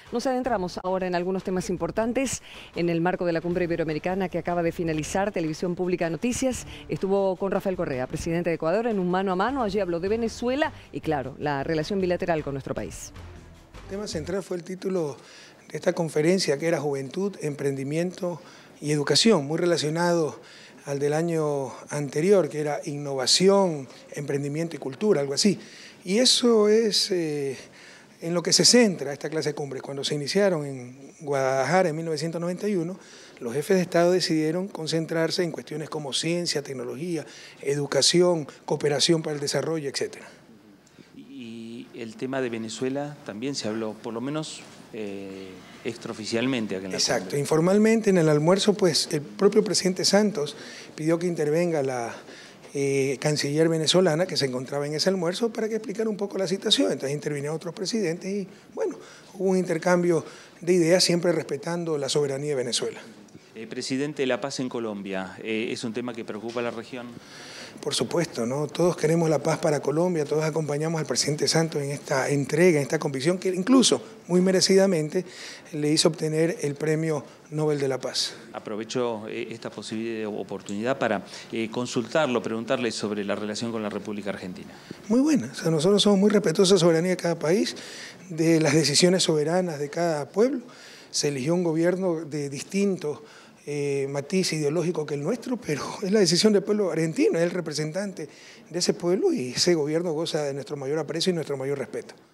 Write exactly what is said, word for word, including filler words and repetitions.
Nos adentramos ahora en algunos temas importantes. En el marco de la Cumbre Iberoamericana que acaba de finalizar, Televisión Pública Noticias estuvo con Rafael Correa, presidente de Ecuador, en un mano a mano. Allí habló de Venezuela y, claro, la relación bilateral con nuestro país. El tema central fue el título de esta conferencia, que era Juventud, Emprendimiento y Educación, muy relacionado al del año anterior, que era Innovación, Emprendimiento y Cultura, algo así. Y eso es eh, en lo que se centra esta clase de cumbres. Cuando se iniciaron en Guadalajara en mil novecientos noventa y uno, los jefes de Estado decidieron concentrarse en cuestiones como ciencia, tecnología, educación, cooperación para el desarrollo, etcétera. Y el tema de Venezuela también se habló, por lo menos eh, extraoficialmente. Acá en la Exacto, cumbre. Informalmente en el almuerzo, pues el propio presidente Santos pidió que intervenga la eh, canciller venezolana que se encontraba en ese almuerzo para que explicara un poco la situación. Entonces intervinieron otros presidentes y, bueno, hubo un intercambio de ideas siempre respetando la soberanía de Venezuela. Eh, presidente, la paz en Colombia, eh, ¿es un tema que preocupa a la región? Por supuesto, ¿no? Todos queremos la paz para Colombia, todos acompañamos al presidente Santos en esta entrega, en esta convicción que incluso, muy merecidamente, le hizo obtener el Premio Nobel de la Paz. Aprovecho eh, esta posible oportunidad para eh, consultarlo, preguntarle sobre la relación con la República Argentina. Muy buena, o sea, nosotros somos muy respetuosos de la soberanía de cada país, de las decisiones soberanas de cada pueblo. Se eligió un gobierno de distinto Eh, matiz ideológico que el nuestro, pero es la decisión del pueblo argentino, es el representante de ese pueblo y ese gobierno goza de nuestro mayor aprecio y nuestro mayor respeto.